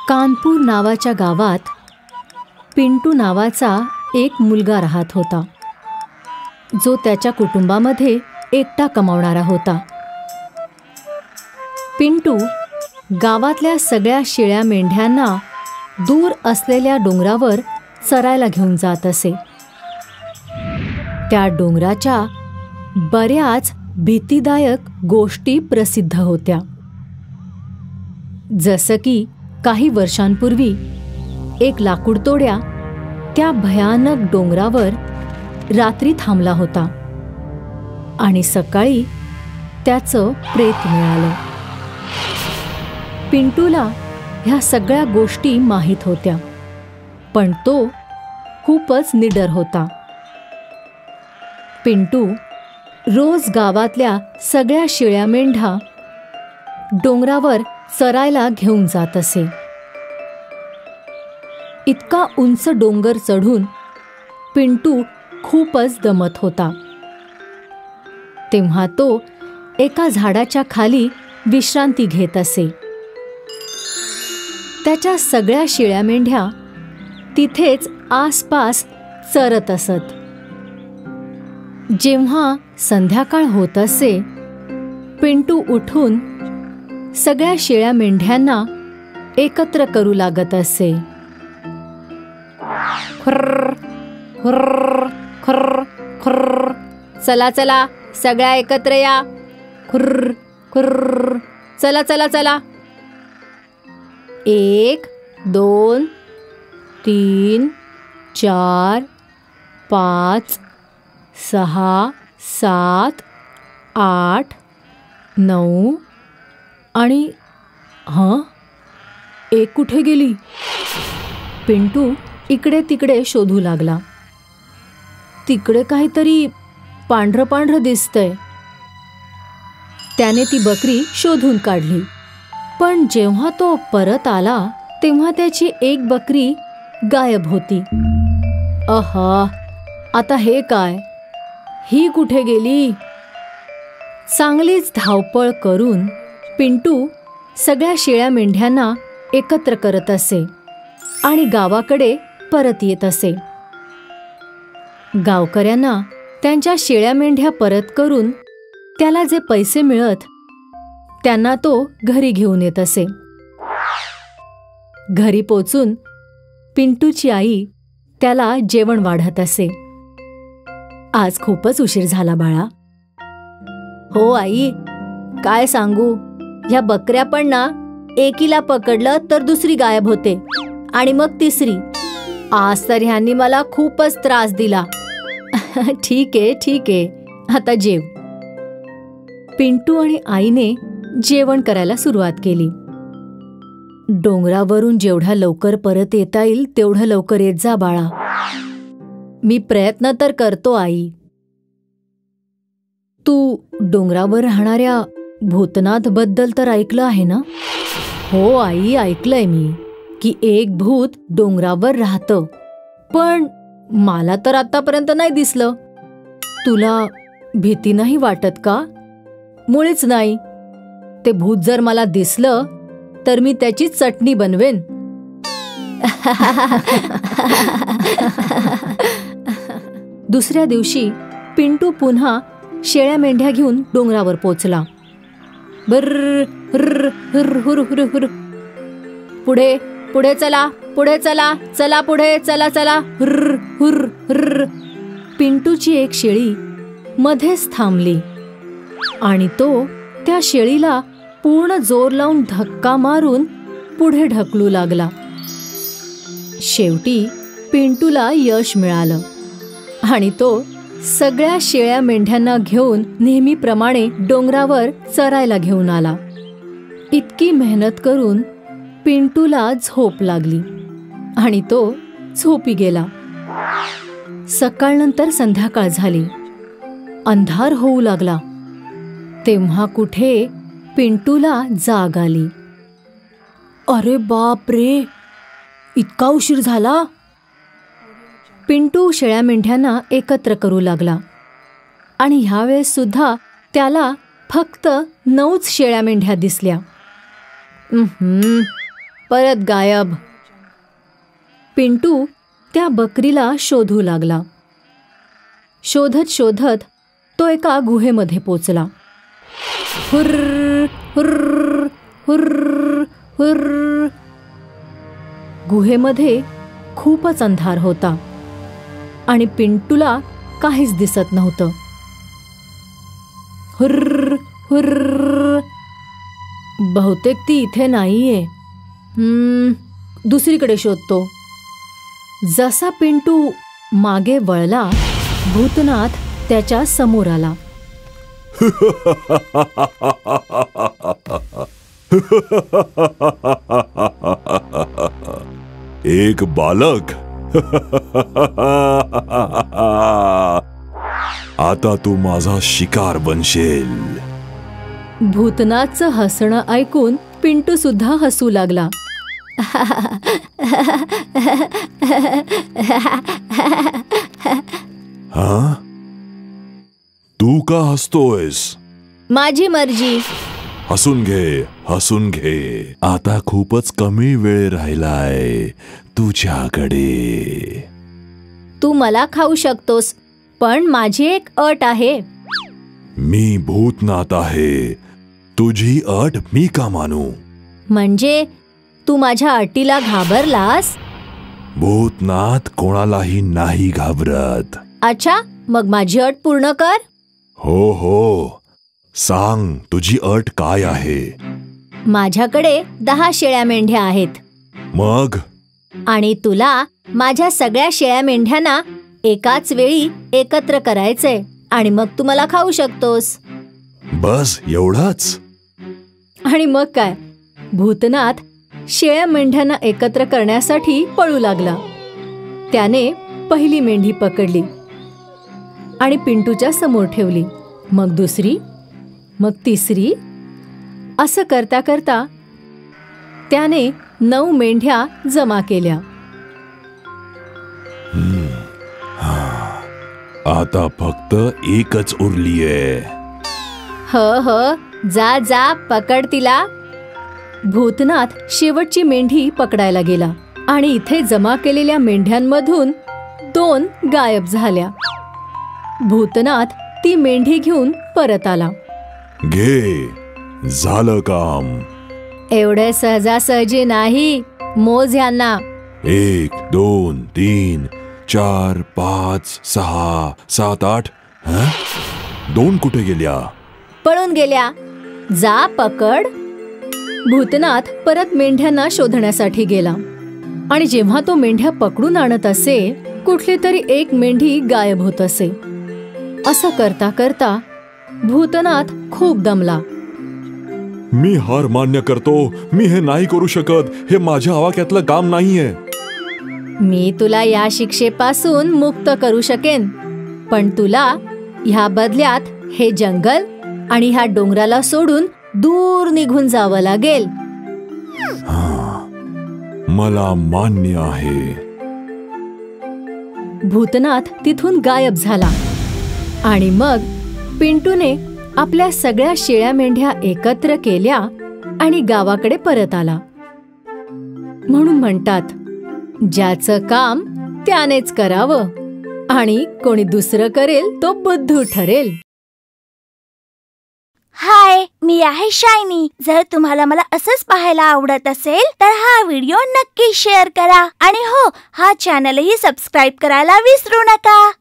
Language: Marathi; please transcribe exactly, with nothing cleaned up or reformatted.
कानपूर नावाच्या गावात पिंटू नावाचा एक मुलगा राहत होता, जो त्याच्या कुटुंबामध्ये एकटा कमावणारा होता. पिंटू गावातल्या सगळ्या शेळ्या मेंढ्यांना दूर असलेल्या डोंगरावर चरायला घेऊन जात असे. त्या डोंगराच्या बऱ्याच भीतीदायक गोष्टी प्रसिद्ध होत्या. जसं की काही वर्षांपूर्वी एक लाकूडतोड्या त्या भयानक डोंगरावर रात्री थांबला होता आणि सकाळी त्याचं प्रेत मिळालं. पिंटूला ह्या सगळ्या गोष्टी माहीत होत्या, पण तो खूपच निडर होता. पिंटू रोज गावातल्या सगळ्या शेळ्या मेंढ्या डोंगरावर चरायला घेऊन जात असे. इतका उंच डोंगर चढून पिंटू खूपच दमत होता. तेव्हा तो एका झाडाच्या खाली विश्रांती घेत असे. त्याच्या सगळ्या शेळ्या मेंढ्या तिथेच आसपास चरत असत. जेव्हा संध्याकाळ होत असे, पिंटू उठून सगळ्या शेळ्या मेंढ्यांना एकत्र करू लागत असे. खुर्र खुर्र खुर्र खुर्र, चला चला सगळ्या एकत्र या. खुर्र खुर्र, चला चला चला. एक दोन तीन चार पाच सहा सात आठ नऊ आणि हां, एक कुठे गेली? पिंटू इकडे तिकडे शोधू लागला. तिकडे काहीतरी पांढरं पांढरं दिसतंय. त्याने ती बकरी शोधून काढली, पण जेव्हा तो परत आला तेव्हा त्याची एक बकरी गायब होती. अहा, आता हे काय? ही कुठे गेली? चांगलीच धावपळ करून पिंटू सगळ्या शेळ्या मेंढ्यांना एकत्र करत असे आणि गावाकडे परत येत असे. गावकऱ्यांना त्यांच्या शेळ्या मेंढ्या परत करून त्याला जे पैसे मिळत त्यांना तो घरी घेऊन येत असे. घरी पोचून पिंटूची आई त्याला जेवण वाढत असे. आज खूपच उशीर झाला बाळा. हो आई, काय सांगू, ह्या बकऱ्या पण ना, एकीला पकडलं तर दुसरी गायब होते आणि मग तिसरी. आज तर ह्यांनी मला खूपच त्रास दिला. ठीक आहे ठीक आहे, आता जेव. पिंटू आणि आईने जेवण करायला सुरुवात केली. डोंगरावरून जेवढ्या लवकर परत येता येईल तेवढं लवकर येत जा बाळा. मी प्रयत्न तर करतो आई. तू डोंगरावर राहणाऱ्या भूतनाथ बद्दल तर ऐकलं आहे ना? हो आई, ऐकलंय मी की एक भूत डोंगरावर राहतं, पण मला तर आतापर्यंत नाही दिसलं. तुला भीती नाही वाटत का? मुळीच नाही. ते भूत जर मला दिसलं तर मी त्याची चटणी बनवेन. दुसऱ्या दिवशी पिंटू पुन्हा शेळ्या मेंढ्या घेऊन डोंगरावर पोचला. बर्र हुर्र हुर्र हुर्र हुर्र हुर्र, पुढे पुढे चला, पुढे चला, चला पुढे, चला चला, हुर्र हुर्र हुर्र. पिंटूची एक शेळी मध्येच थांबली आणि तो त्या शेळीला पूर्ण जोर लावून धक्का मारून पुढे ढकलू लागला. शेवटी पिंटूला यश मिळालं आणि तो सगळ्या शेळ्या मेंढ्यांना घेऊन नेहमीप्रमाणे डोंगरावर चरायला घेऊन आला. इतकी मेहनत करून पिंटूला झोप लागली आणि तो झोपी गेला. सकाळनंतर संध्याकाळ झाली. अंधार होऊ लागला. तेव्हा कुठे पिंटूला जाग आली. अरे बाप रे, इतका उशीर झाला. पिंटू शेळ्या मेंढ्यांना एकत्र करू लागला आणि ह्यावेळेस सुद्धा त्याला फक्त नऊच शेळ्या मेंढ्या दिसल्या. परत गायब. पिंटू त्या बकरीला शोधू लागला. शोधत शोधत तो एका गुहेमध्ये पोचला. हुर्र हुर्र हुर्र हुर्र. गुहेमध्ये खूपच अंधार होता आणि पिंटूला काहीच दिसत नव्हतं. हुर्र हुर्र. बहुतेक ती इथे नाहीये. हम्म दुसरीकडे शोधतो. जसा पिंटू मागे वळला, भूतनाथ त्याच्या समोर आला. एक बालक. आता तू माझा शिकार बनशील. भूतनाथचं हसणं ऐकून पिंटू सुद्धा हसू लागला. हा? तू का हसतोयस? माझी मर्जी. हसून घे, हसून घे. आता खूपच कमी वेळ राहिलाय तुझ्याकडे. तू मला खाऊ शकतोस, पण माझी एक अट आहे. मी भूतनाथ आहे. तुझी अट मी का मानू? म्हणजे तू माझ्या अटीला घाबरलास? भूतनाथ कोणालाही नाही घाबरत. अच्छा, मग माझी अट पूर्ण कर. हो हो, सांग तुझी अट काय आहे? माझ्याकडे दहा शेळ्या मेंढ्या आहेत. मग? आणि तुला माझ्या सगळ्या शेळ्या मेंढ्यांना एकाच वेळी एकत्र करायचंय आणि मग तू मला खाऊ शकतोस. बस एवढाच? आणि मग काय, भूतनाथ शेळ्या मेंढ्यांना एकत्र करण्यासाठी पळू लागला. त्याने पहिली मेंढी पकडली आणि पिंटूच्या समोर ठेवली. मग दुसरी, मग तिसरी. असं करता करता त्याने नऊ मेंढ्या जमा केल्या. आता फक्त एकच उरलीये. ह ह, जा जा, पकड तिला. भूतनाथ शेवटची मेंढी पकडायला गेला आणि इथे जमा केलेल्या मेंढ्यांमधून दोन गायब झाल्या. भूतनाथ ती मेंढी घेऊन परत आला. घे, झालं काम. एवढे सहजासहजी नाही, मोज यांना. एक, दोन, तीन, चार, पाच, सहा, सात, आठ. हं? दोन कुठे गेल्या? पळून गेल्या. जा, पकड. भूतनाथ परत मेंढ्यांना शोधण्यासाठी गेला आणि जेव्हा तो मेंढ्या पकडून आणत असे, कुठली तरी एक मेंढी गायब होत असे. असं करता करता भूतनाथ खूप दमला. मी हार मान्य करतो. मी हे नाही करू शकत. हे माझ्या आवाक्यातलं काम नाहीये. मी तुला या शिक्षेपासून मुक्त करू शकेन, पण तुला ह्या बदल्यात हे जंगल आणि ह्या डोंगराला सोडून दूर निघून जावं लागेल. मला मान्य आहे. भूतनाथ तिथून गायब झाला आणि मग पिंटूने आपल्या सगळ्या शेळ्या मेंढ्या एकत्र केल्या आणि गावाकडे परत आला. म्हणून म्हणतात, ज्याचं काम त्यानेच करावं आणि कोणी दुसरं करेल तो बुद्धू ठरेल. हाय, मी आहे शायनी. जर तुम्हाला मला असंच पाहायला आवडत असेल तर हा व्हिडिओ नक्की शेअर करा आणि हो, हा चॅनलही सबस्क्राईब करायला विसरू नका.